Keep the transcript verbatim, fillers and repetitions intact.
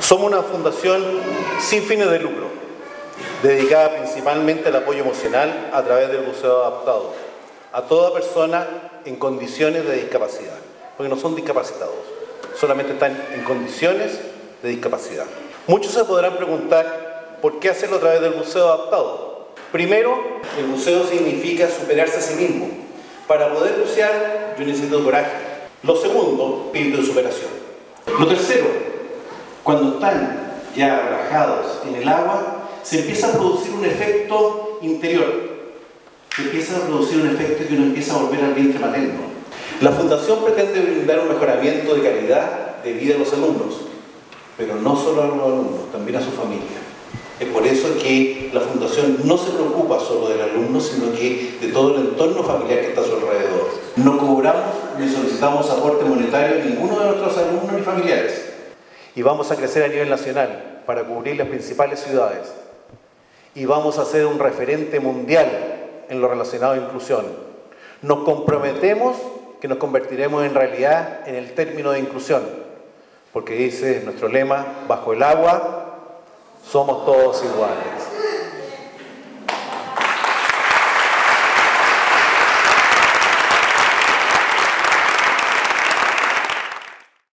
Somos una fundación sin fines de lucro, dedicada principalmente al apoyo emocional a través del buceo adaptado a toda persona en condiciones de discapacidad, porque no son discapacitados, solamente están en condiciones de discapacidad. Muchos se podrán preguntar por qué hacerlo a través del buceo adaptado. Primero, el buceo significa superarse a sí mismo. Para poder bucear yo necesito coraje. Lo segundo, espíritu de superación. Lo tercero, cuando están ya relajados en el agua, se empieza a producir un efecto interior. Se empieza a producir un efecto que uno empieza a volver al vientre materno. La Fundación pretende brindar un mejoramiento de calidad de vida a los alumnos, pero no solo a los alumnos, también a su familia. Es por eso que la Fundación no se preocupa solo del alumno, sino que de todo el entorno familiar que está a su alrededor. No cobramos ni solicitamos aporte monetario a ninguno de nuestros alumnos ni familiares. Y vamos a crecer a nivel nacional para cubrir las principales ciudades. Y vamos a ser un referente mundial en lo relacionado a inclusión. Nos comprometemos que nos convertiremos en realidad en el término de inclusión, porque dice nuestro lema, bajo el agua somos todos iguales.